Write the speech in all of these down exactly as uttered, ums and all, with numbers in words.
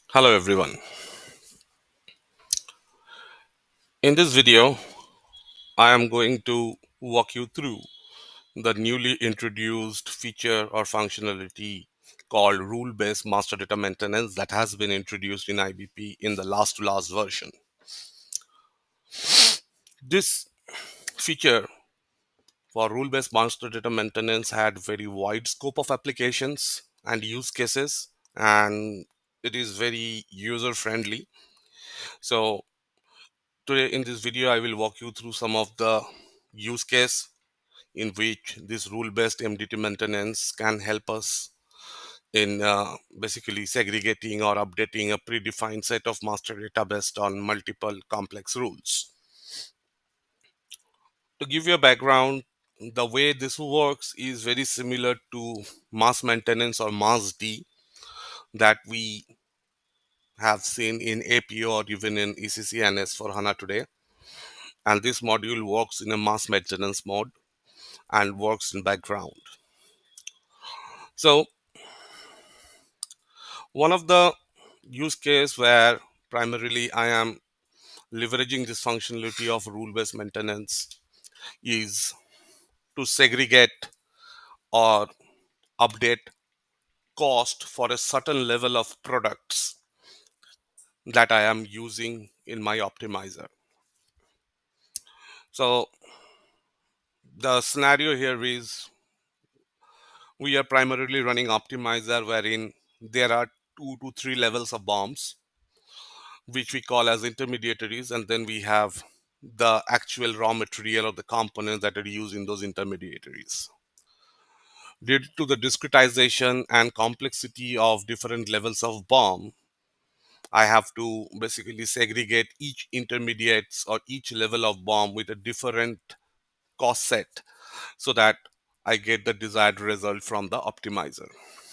Hello everyone. In this video, I am going to walk you through the newly introduced feature or functionality called rule-based master data maintenance that has been introduced in I B P in the last to last version. This feature for rule-based master data maintenance had very wide scope of applications and use cases, and it is very user friendly. So today in this video, I will walk you through some of the use case in which this rule-based M D T maintenance can help us in uh, basically segregating or updating a predefined set of master data based on multiple complex rules. To give you a background, the way this works is very similar to mass maintenance or mass D that we have seen in A P O or even in E C C and S for HANA today. And this module works in a mass maintenance mode and works in background. So one of the use case where primarily I am leveraging this functionality of rule-based maintenance is to segregate or update cost for a certain level of products that I am using in my optimizer. So the scenario here is we are primarily running optimizer wherein there are two to three levels of bombs which we call as intermediaries, and then we have the actual raw material or the components that are used in those intermediaries. Due to the discretization and complexity of different levels of bomb, I have to basically segregate each intermediates or each level of bomb with a different cost set so that I get the desired result from the optimizer.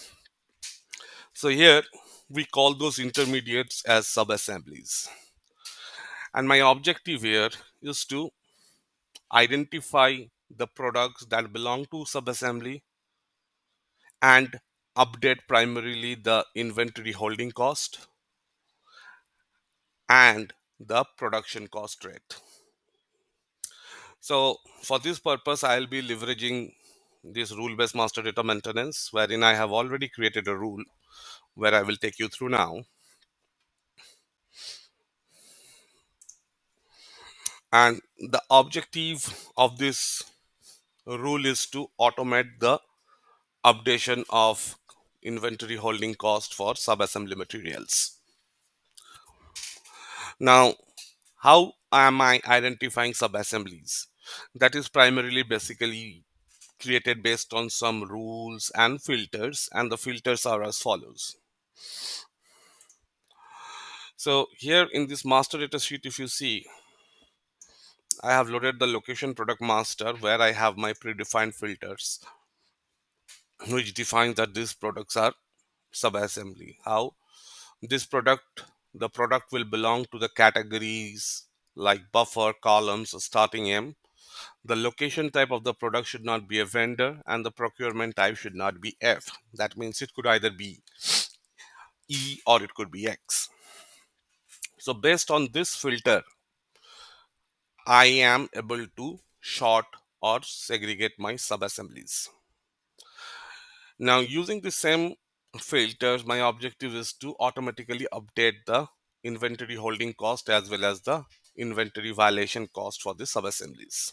So here we call those intermediates as subassemblies. And my objective here is to identify the products that belong to subassembly and update primarily the inventory holding cost and the production cost rate. So for this purpose, I'll be leveraging this rule-based master data maintenance, wherein I have already created a rule where I will take you through now. And the objective of this rule is to automate the updation of inventory holding cost for subassembly materials. Now, how am I identifying subassemblies? That is primarily basically created based on some rules and filters, and the filters are as follows. So here in this master data sheet, if you see, I have loaded the location product master where I have my predefined filters, which defines that these products are subassembly. How this product, the product will belong to the categories like buffer, columns, starting M. The location type of the product should not be a vendor, and the procurement type should not be F. That means it could either be E or it could be X. So based on this filter, I am able to sort or segregate my subassemblies. Now using the same filters, my objective is to automatically update the inventory holding cost as well as the inventory violation cost for the subassemblies.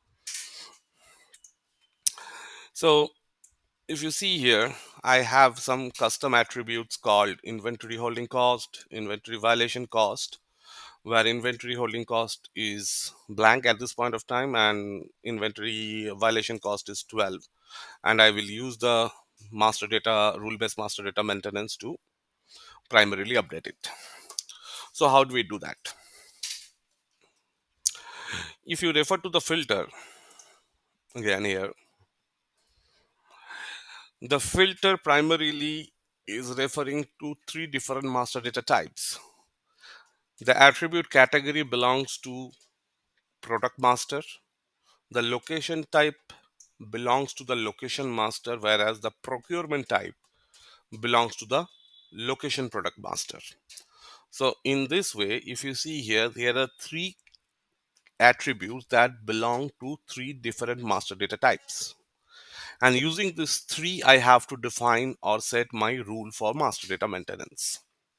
So if you see here, I have some custom attributes called inventory holding cost, inventory violation cost, where inventory holding cost is blank at this point of time and inventory violation cost is twelve. And I will use the master data, rule-based master data maintenance to primarily update it. So how do we do that? If you refer to the filter, again here, the filter primarily is referring to three different master data types. The attribute category belongs to product master. The location type belongs to the location master, whereas the procurement type belongs to the location product master. So in this way, if you see here, there are three attributes that belong to three different master data types. And using these three, I have to define or set my rule for master data maintenance.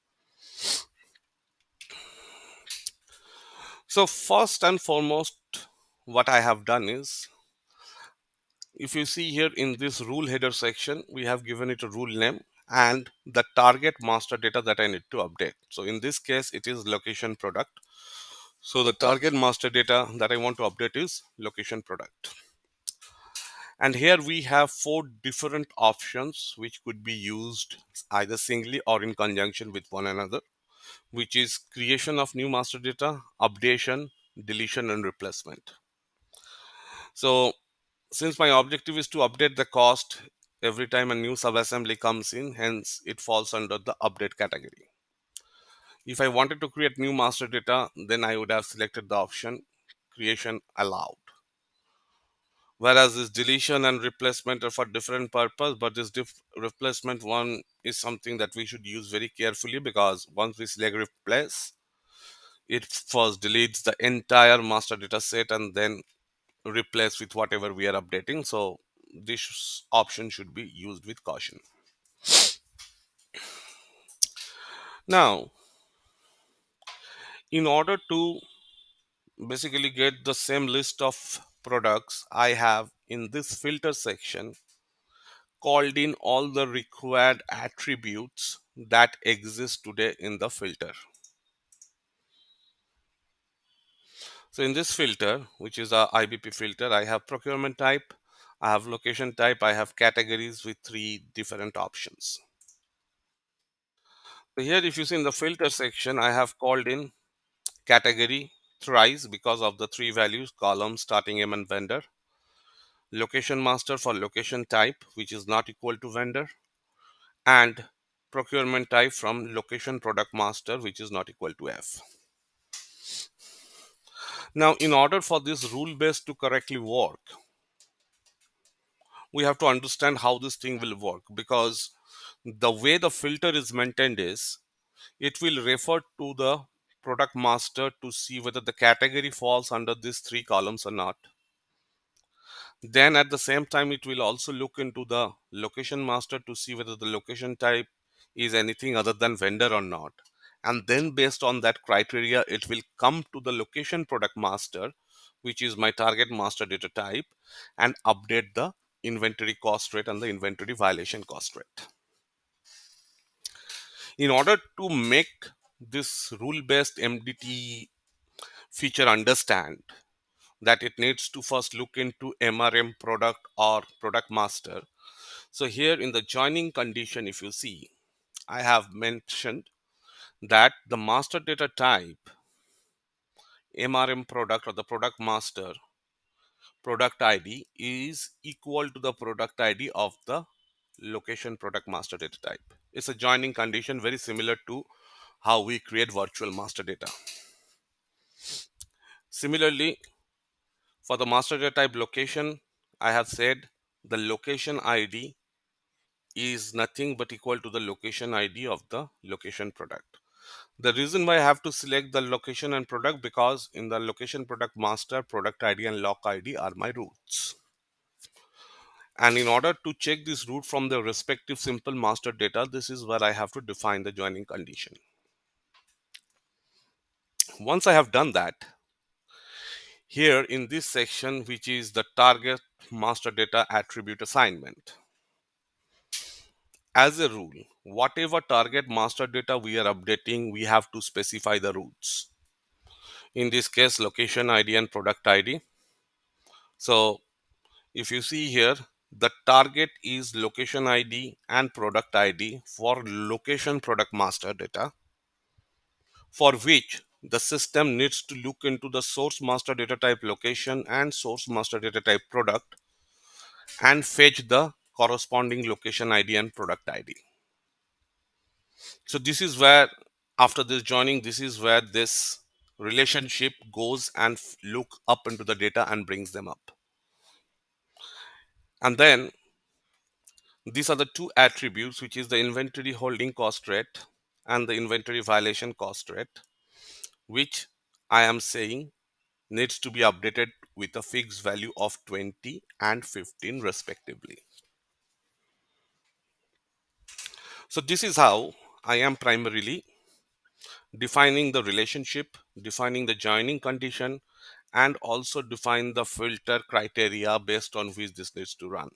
So first and foremost, what I have done is, if you see here in this rule header section, we have given it a rule name and the target master data that I need to update. So in this case, it is location product. So the target master data that I want to update is location product. And here we have four different options which could be used either singly or in conjunction with one another, which is creation of new master data, updation, deletion, and replacement. So since my objective is to update the cost every time a new subassembly comes in, hence it falls under the update category. If I wanted to create new master data, then I would have selected the option creation allowed. Whereas this deletion and replacement are for different purpose, but this replacement one is something that we should use very carefully, because once we select replace, it first deletes the entire master data set and then replace with whatever we are updating. So this option should be used with caution. Now, in order to basically get the same list of products, I have in this filter section called in all the required attributes that exist today in the filter. So in this filter, which is a I B P filter, I have procurement type, I have location type, I have categories with three different options. So here, if you see in the filter section, I have called in category thrice because of the three values: column, starting M, and vendor. Location master for location type, which is not equal to vendor, and procurement type from location product master, which is not equal to F. Now, in order for this rule base to correctly work, we have to understand how this thing will work, because the way the filter is maintained is it will refer to the product master to see whether the category falls under these three columns or not. Then at the same time, it will also look into the location master to see whether the location type is anything other than vendor or not. And then based on that criteria, it will come to the location product master, which is my target master data type, and update the inventory cost rate and the inventory violation cost rate. In order to make this rule-based M D T feature understand that it needs to first look into M R M product or product master. So here in the joining condition, if you see, I have mentioned that the master data type M R M product or the product master product I D is equal to the product I D of the location product master data type. It's a joining condition very similar to how we create virtual master data. Similarly, for the master data type location, I have said the location I D is nothing but equal to the location I D of the location product. The reason why I have to select the location and product, because in the location product master, product I D and lock I D are my roots. And in order to check this root from the respective simple master data, this is where I have to define the joining condition. Once I have done that, here in this section, which is the target master data attribute assignment, as a rule, whatever target master data we are updating, we have to specify the roots. In this case, location I D and product I D. So if you see here, the target is location I D and product I D for location product master data, for which the system needs to look into the source master data type location and source master data type product and fetch the corresponding location I D and product I D. So this is where, after this joining, this is where this relationship goes and look up into the data and brings them up. And then These are the two attributes, which is the inventory holding cost rate and the inventory violation cost rate, which I am saying needs to be updated with a fixed value of twenty and fifteen respectively. So this is how I am primarily defining the relationship, defining the joining condition, and also define the filter criteria based on which this needs to run.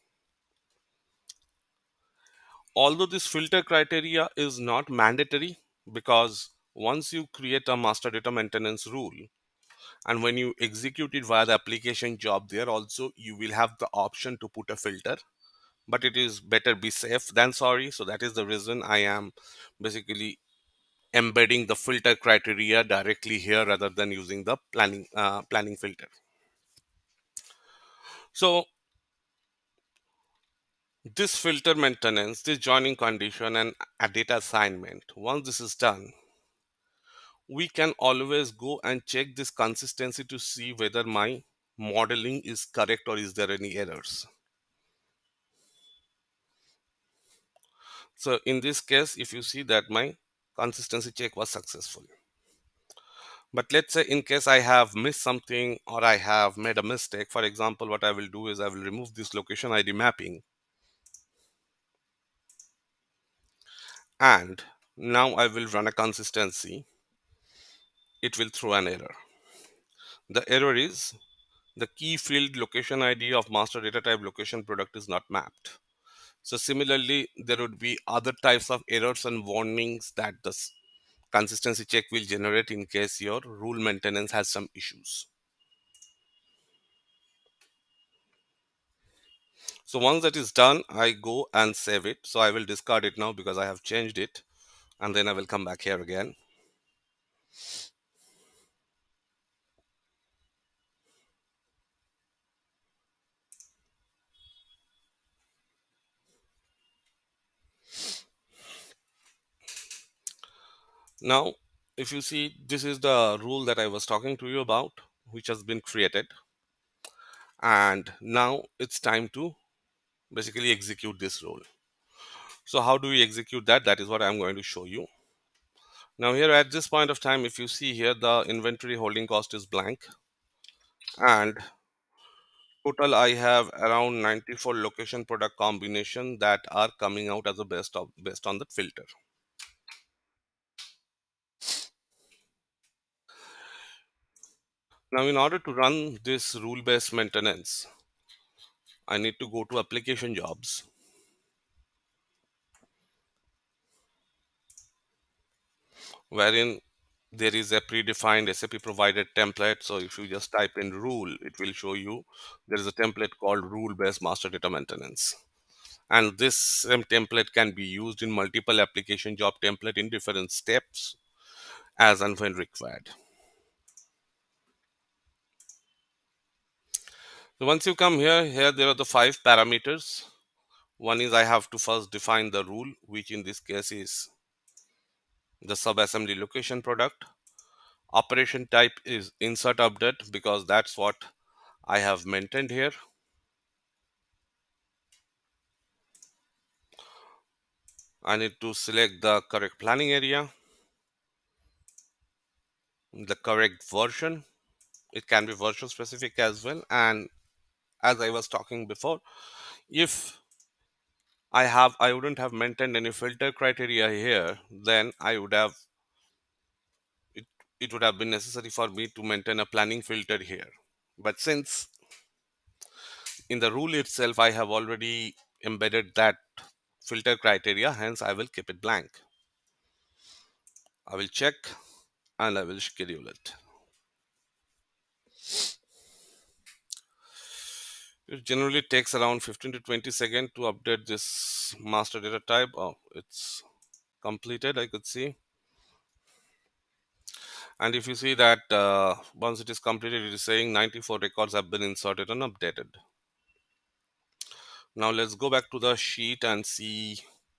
Although this filter criteria is not mandatory, because once you create a master data maintenance rule and when you execute it via the application job, there also you will have the option to put a filter, but it is better be safe than sorry. So that is the reason I am basically embedding the filter criteria directly here rather than using the planning uh, planning filter. So this filter maintenance, this joining condition and a data assignment, once this is done, we can always go and check this consistency to see whether my modeling is correct or is there any errors. So in this case, if you see that my consistency check was successful. But let's say in case I have missed something or I have made a mistake, for example, what I will do is I will remove this location I D mapping, and now I will run a consistency. It will throw an error. The error is the key field location I D of master data type location product is not mapped. So similarly, there would be other types of errors and warnings that the consistency check will generate in case your rule maintenance has some issues. So once that is done, I go and save it. So I will discard it now because I have changed it, and then I will come back here again. Now, if you see, this is the rule that I was talking to you about, which has been created. And now it's time to basically execute this rule. So how do we execute that? That is what I'm going to show you. Now here at this point of time, if you see here, the inventory holding cost is blank, and total I have around ninety-four location product combination that are coming out as a best of based on that filter. Now in order to run this rule based maintenance, I need to go to application jobs, wherein there is a predefined S A P provided template. So if you just type in rule, it will show you there is a template called rule based master data maintenance. And this same template can be used in multiple application job template in different steps as and when required. So once you come here, here there are the five parameters. One is I have to first define the rule, which in this case is the sub-assembly location product. Operation type is insert update because that's what I have maintained here. I need to select the correct planning area, the correct version. It can be version specific as well. And as I was talking before, if I have I wouldn't have maintained any filter criteria here, then I would have it, it would have been necessary for me to maintain a planning filter here. But since in the rule itself I have already embedded that filter criteria, hence I will keep it blank. I will check and I will schedule it. It generally takes around fifteen to twenty seconds to update this master data type. Oh, it's completed, I could see. And if you see that uh, once it is completed, it is saying ninety-four records have been inserted and updated. Now let's go back to the sheet and see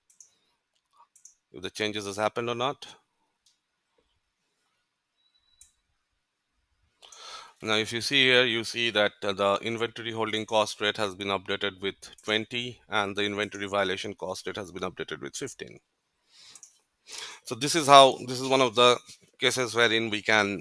if the changes has happened or not. Now, if you see here, you see that uh, the inventory holding cost rate has been updated with twenty and the inventory violation cost rate has been updated with fifteen. So this is how, this is one of the cases wherein we can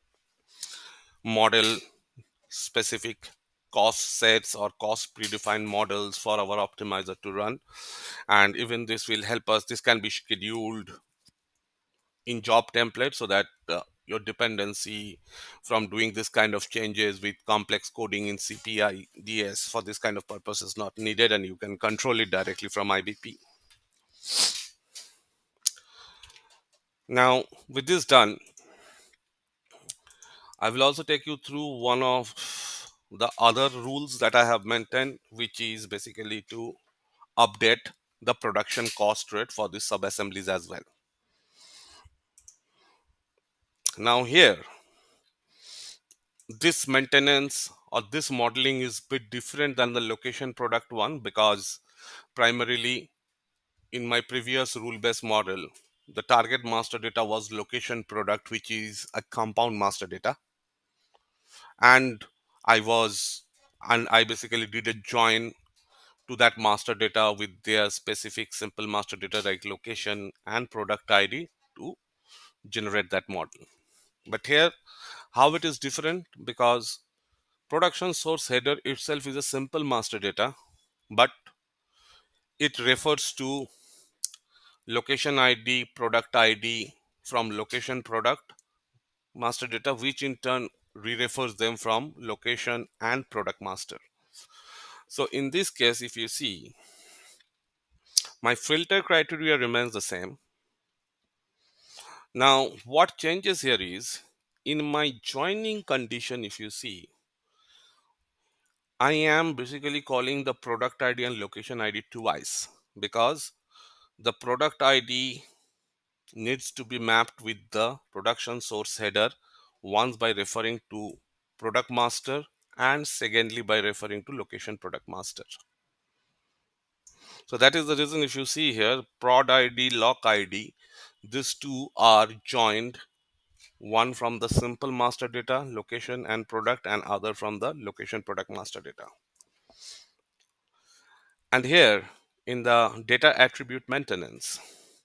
model specific cost sets or cost predefined models for our optimizer to run. And even this will help us, this can be scheduled in job template so that uh, your dependency from doing this kind of changes with complex coding in C P I D S for this kind of purpose is not needed, and you can control it directly from I B P. Now, with this done, I will also take you through one of the other rules that I have maintained, which is basically to update the production cost rate for the sub-assemblies as well. Now here, this maintenance or this modeling is a bit different than the location product one, because primarily in my previous rule-based model, the target master data was location product, which is a compound master data. And I was, and I basically did a join to that master data with their specific simple master data like location and product I D to generate that model. But here, how it is different, because production source header itself is a simple master data, but it refers to location I D, product I D from location product master data, which in turn re-refers them from location and product master. So in this case, if you see, my filter criteria remains the same. Now, what changes here is, in my joining condition, if you see, I am basically calling the product I D and location I D twice, because the product I D needs to be mapped with the production source header, once by referring to product master and secondly by referring to location product master. So that is the reason, if you see here, prod I D, lock I D, these two are joined, one from the simple master data, location and product, and other from the location product master data. And here in the data attribute maintenance,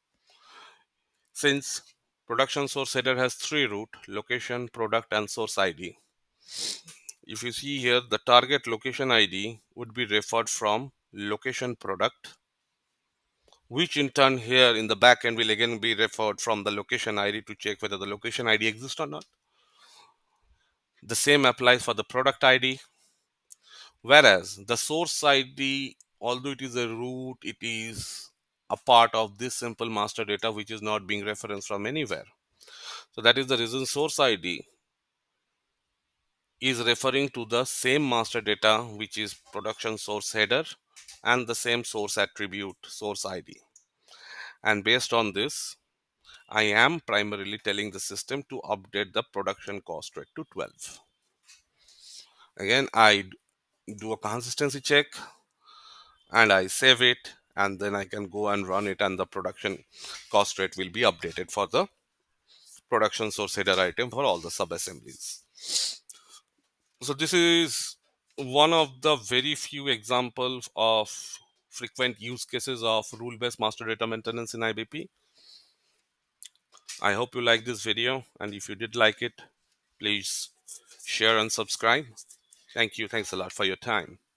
since production source header has three root, location, product, and source I D. If you see here, the target location I D would be referred from location product, which in turn here in the backend will again be referred from the location I D to check whether the location I D exists or not. The same applies for the product I D. Whereas the source I D, although it is a root, it is a part of this simple master data which is not being referenced from anywhere. So that is the reason source I D is referring to the same master data, which is production source header, and the same source attribute source I D. And based on this, I am primarily telling the system to update the production cost rate to twelve. Again, I do a consistency check and I save it, and then I can go and run it, and the production cost rate will be updated for the production source header item for all the sub assemblies. So this is one of the very few examples of frequent use cases of rule-based master data maintenance in I B P. I hope you like this video, and if you did like it, please share and subscribe. Thank you. Thanks a lot for your time.